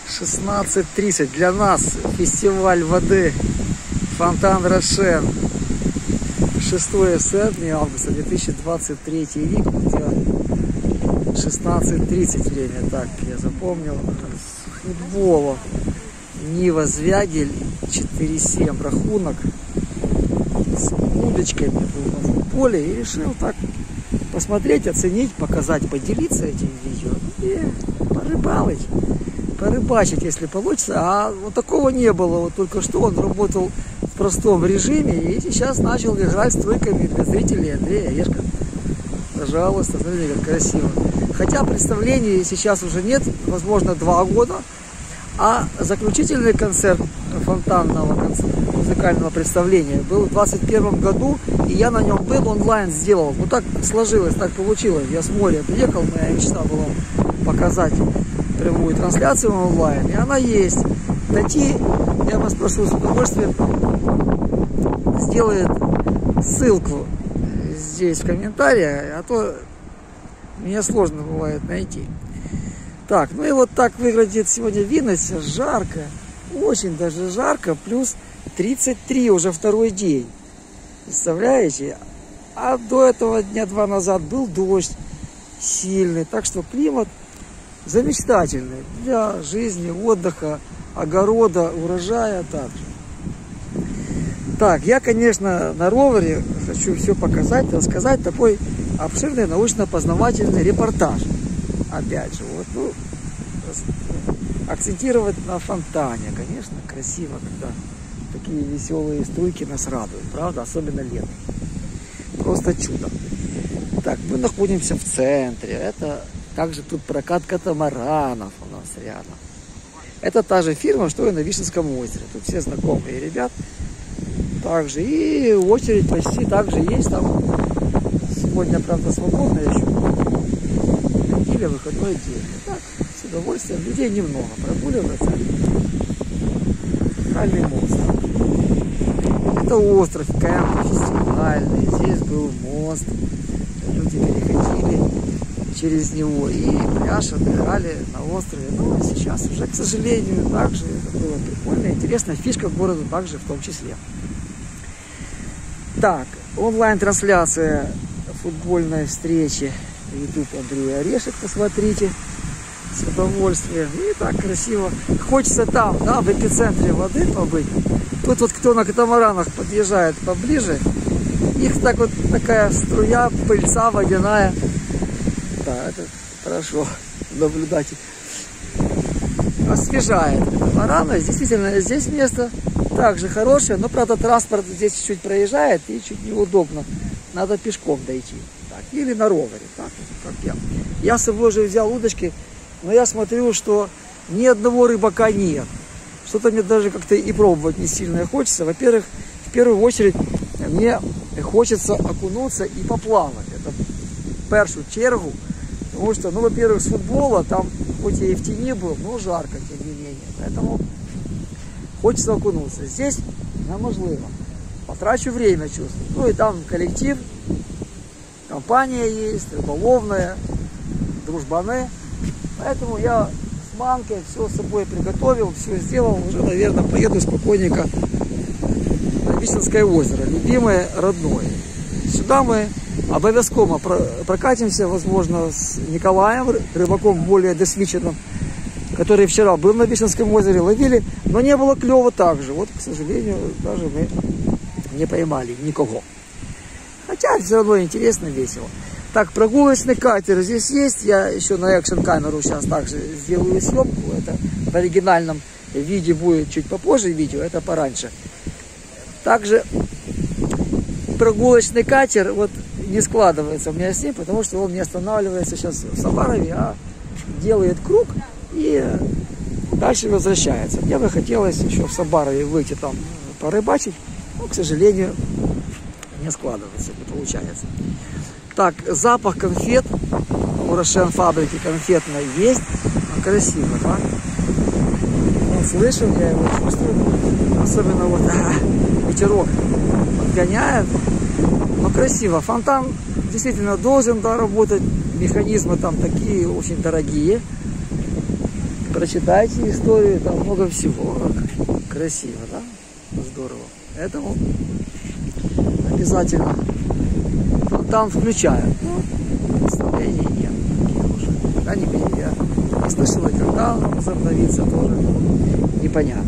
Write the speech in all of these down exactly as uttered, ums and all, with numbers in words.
шестнадцать тридцать. Для нас фестиваль воды Фонтан Рошен. шестое августа две тысячи двадцать третий год. шестнадцать тридцать время. Так, я запомнил. С футбола. Нива Звягель. четыре семь рахунок. С удочкой был на футболе. И решил так посмотреть, оценить, показать, поделиться этим видео. И порыбалить. Порыбачить, если получится. А вот такого не было. Вот только что он работал в простом режиме и сейчас начал играть стойками для зрителей. Андрей Орешко. Пожалуйста, смотрите, как красиво. Хотя представлений сейчас уже нет, возможно, два года. А заключительный концерт фонтанного концерта, музыкального представления был в двадцать первом году, и я на нем был, онлайн сделал. Ну так сложилось, так получилось. Я с моря приехал, моя мечта была показать прямую трансляцию онлайн, и она есть. Тати, я вас прошу с удовольствием, сделает ссылку здесь в комментариях, а то мне сложно бывает найти. Так, ну и вот так выглядит сегодня видность. Жарко, очень даже жарко, плюс тридцать три уже второй день. Представляете? А до этого дня два назад был дождь сильный, так что климат замечательный для жизни, отдыха, огорода, урожая также. Так, я, конечно, на ровере хочу все показать, рассказать, такой обширный научно-познавательный репортаж. Опять же, вот, ну, акцентировать на фонтане, конечно, красиво, когда такие веселые струйки нас радуют, правда, особенно летом. Просто чудо. Так, мы находимся в центре, это также тут прокат катамаранов у нас рядом. Это та же фирма, что и на Вишенском озере, тут все знакомые ребят. Также и очередь почти также есть, там сегодня, правда, свободно еще. Или выходной день. Так, с удовольствием. Людей немного. Прогуливаться. Кальный мост. Это остров Кэмп фестивальный. Здесь был мост. Люди переходили через него и пляж отдыхали на острове. Ну, сейчас уже, к сожалению, также это было прикольно. Интересная фишка города также в том числе. Так, онлайн-трансляция футбольной встречи. YouTube Андрей Орешек, посмотрите с удовольствием. И так красиво. Хочется там, да, в эпицентре воды побыть. Тут вот кто на катамаранах подъезжает поближе, их так вот такая струя, пыльца водяная. Да, это хорошо наблюдать. Освежает катамараны. Действительно, здесь место также хорошее, но, правда, транспорт здесь чуть-чуть проезжает и чуть неудобно. Надо пешком дойти. Так, или на ровере, так, как я. Я с собой же взял удочки, но я смотрю, что ни одного рыбака нет. Что-то мне даже как-то и пробовать не сильно хочется. Во-первых, в первую очередь, мне хочется окунуться и поплавать. Это в первую чергу. Потому что, ну, во-первых, с футбола, там, хоть я и в тени был, но жарко, тем не менее. Поэтому хочется окунуться. Здесь неможливо. Потрачу время, чувствую. Ну, и там коллектив. Компания есть, рыболовная, дружбаны. Поэтому я с манкой все с собой приготовил, все сделал. Уже, наверное, поеду спокойненько на Вишенское озеро, любимое, родное. Сюда мы обовязково прокатимся, возможно, с Николаем, рыбаком более досвидченным, который вчера был на Вишенском озере, ловили, но не было клёва так же. Вот, к сожалению, даже мы не поймали никого. Хотя все равно интересно, весело. Так, прогулочный катер здесь есть. Я еще на экшн-камеру сейчас также сделаю съемку. Это в оригинальном виде будет чуть попозже видео, это пораньше. Также прогулочный катер вот не складывается у меня с ним, потому что он не останавливается сейчас в Сабарове, а делает круг и дальше возвращается. Мне бы хотелось еще в Сабарове выйти там порыбачить, но, к сожалению, не складывается, не получается. Так, запах конфет у Рошен фабрики конфетной есть. Красиво, да? Он слышал, я его чувствую. Особенно вот а, ветерок подгоняет. Но красиво. Фонтан действительно должен, да, работать. Механизмы там такие очень дорогие. прочитайте историю, там много всего. Красиво, да? Здорово. Поэтому обязательно там включают. Но представлений нет. Пока не видели. Я не слышал, и когда он возобновится, тоже непонятно.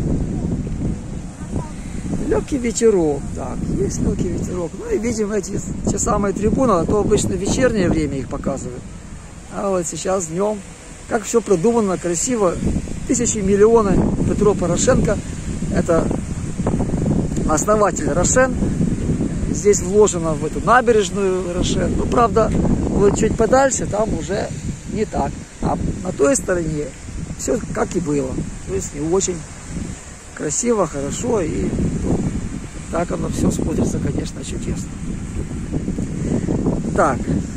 Легкий ветерок, так, есть легкий ветерок. Ну и видим эти те самые трибуны, а то обычно в вечернее время их показывают. А вот сейчас днем, как все продумано, красиво. Тысячи, миллионы. Петро Порошенко, это основатель Рошен. Здесь вложено в эту набережную Рошен. Ну, правда, вот чуть подальше, там уже не так. А на той стороне все как и было. То есть не очень красиво, хорошо, и ну, так оно все смотрится, конечно, чудесно. Так,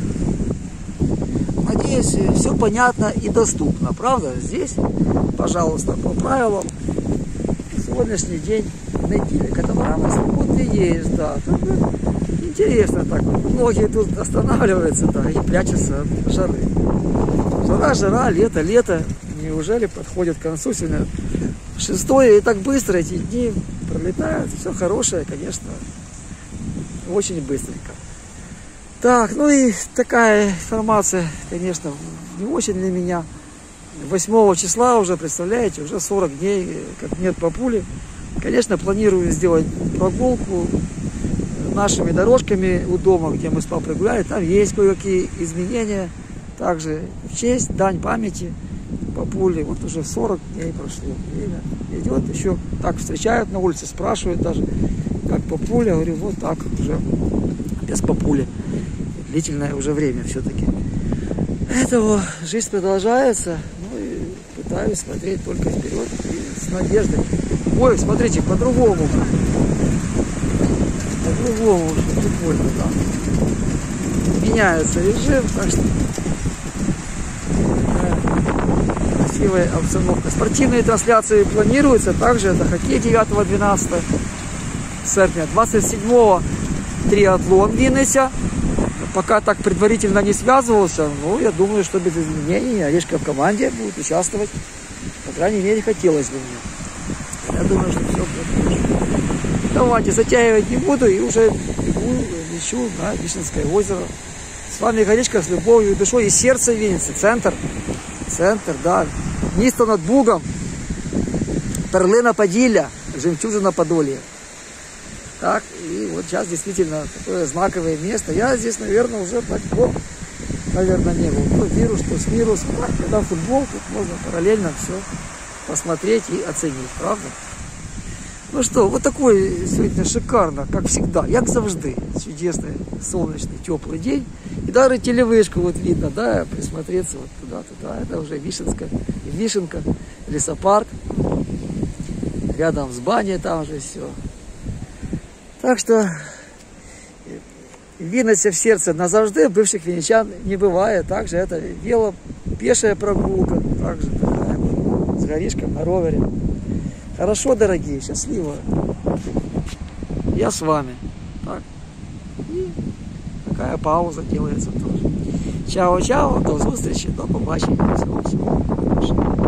надеюсь, все понятно и доступно, правда? Здесь, пожалуйста, по правилам, сегодняшний день неделя, катамараны свободны есть, да. Так, интересно так, многие тут останавливаются, да, и прячутся от жары. Жара, жара, лето, лето, неужели подходит к концу сегодня? Шестое, и так быстро эти дни пролетают. Все хорошее, конечно, очень быстренько. Так, ну и такая информация, конечно, не очень для меня. восьмого числа уже, представляете, уже сорок дней, как нет папули. Конечно, планирую сделать прогулку нашими дорожками у дома, где мы с папой гуляли. Там есть кое-какие изменения. Также в честь, дань памяти папули. Вот уже сорок дней прошло. Время идет, еще так встречают на улице, спрашивают даже, как папуля. Я говорю, вот так уже, без папули. Длительное уже время все-таки. Этого жизнь продолжается. Ну и пытаюсь смотреть только вперед и с надеждой. Ой, смотрите, по-другому. По-другому уже прикольно, да. Меняется режим, так что красивая обстановка. Спортивные трансляции планируются. Также это хоккей девятого-двенадцатого серпня. двадцать седьмого триатлон в Виннисе. Пока так предварительно не связывался, но я думаю, что без изменений Олежка в команде будет участвовать. По крайней мере, хотелось бы мне. Я думаю, что все будет хорошо. Давайте, затягивать не буду и уже бегу, лечу на Вишенское озеро. С вами Олежка, с любовью и душой. И сердце Винницы, центр. Центр, да. Місто над Бугом. Перлина Поділля, жемчужина Подолья. Так, и вот сейчас действительно такое знаковое место. Я здесь, наверное, уже так год, наверное, не был. То вирус, то с мирус. Когда футбол, тут можно параллельно все посмотреть и оценить, правда? Ну что, вот такой сегодня шикарно, как всегда, як завжди. Чудесный, солнечный, теплый день. И даже телевышку вот видно, да, присмотреться вот туда-туда. Это уже Вишенская, Вишенка, лесопарк. Рядом с баней там же все. Так что Винница в сердце назавжди, бывших винничан не бывает. Также это вело, пешая прогулка, также такая вот, с горишком на ровере. Хорошо, дорогие, счастливо. Я с вами. Так. И такая пауза делается тоже. Чао-чао, до встречи, до побачення. Всего, всего хорошего.